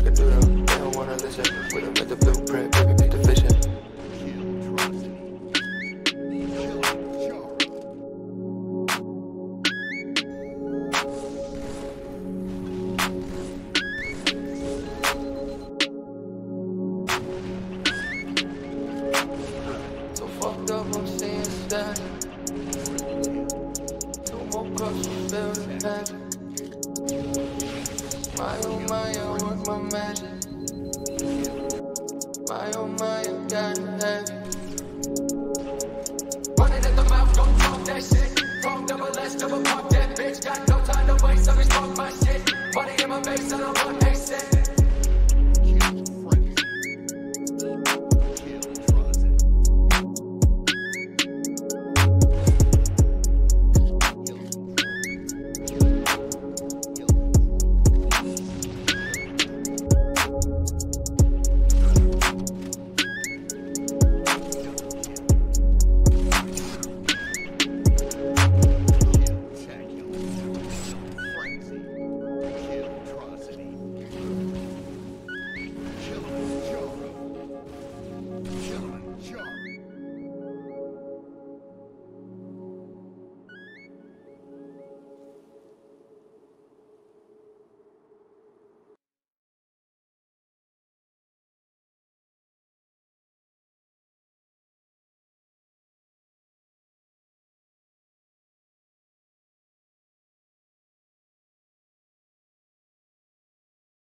can do them. They don't wanna listen. We done made the blueprint, baby, beat the vision. So fucked up, I'm seeing static. Two more cups, you feel the magic. My oh my, I work my magic. My oh my, I gotta have it. Running at the mouth, don't talk that shit. From double S, double pop that bitch. Got no time to waste, I just talk my shit. Money in my face, I don't want that.